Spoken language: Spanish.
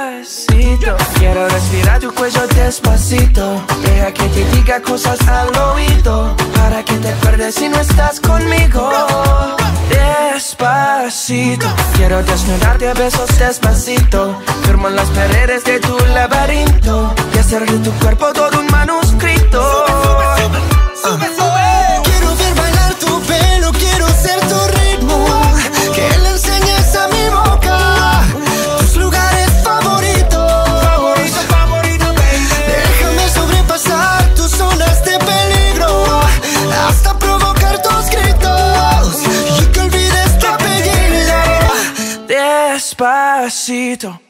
Despacito, quiero respirar tu cuello despacito. Deja que te diga cosas al oído, para que te acuerdes si no estás conmigo. Despacito, quiero desnudarte a besos despacito. Firmo en las paredes de tu laberinto y hacer de tu cuerpo todo un manuscrito. Sube, quiero ver bailar tu pelo, quiero ser tu ritmo. Que le enseñes a mi boca tus lugares favoritos. Favorito, baby. Déjame sobrepasar tus zonas de peligro, hasta provocar tus gritos y que olvides tu apellido. Despacito,